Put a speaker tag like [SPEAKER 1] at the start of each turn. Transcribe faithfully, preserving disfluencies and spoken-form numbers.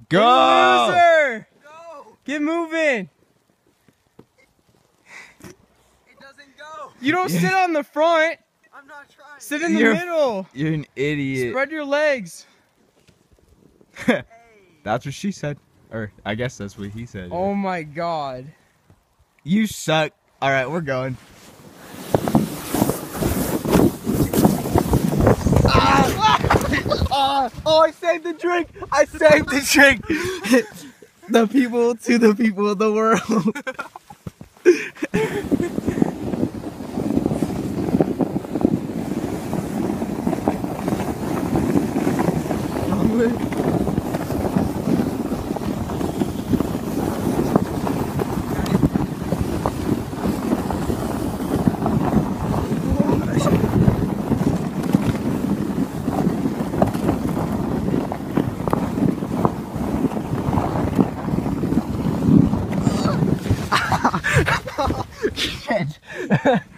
[SPEAKER 1] Go!
[SPEAKER 2] Loser!
[SPEAKER 3] Go!
[SPEAKER 2] Get moving!
[SPEAKER 3] It doesn't go!
[SPEAKER 2] You don't sit on the front.
[SPEAKER 3] I'm not trying.
[SPEAKER 2] Sit in the
[SPEAKER 1] You're-
[SPEAKER 2] middle.
[SPEAKER 1] You're an idiot.
[SPEAKER 2] Spread your legs.
[SPEAKER 3] Hey.
[SPEAKER 1] That's what she said. Or, I guess that's what he said.
[SPEAKER 2] Oh my god.
[SPEAKER 1] You suck. Alright, we're going. Ah! Oh, I saved the drink! I saved the drink! The people to the people of the world. Shit.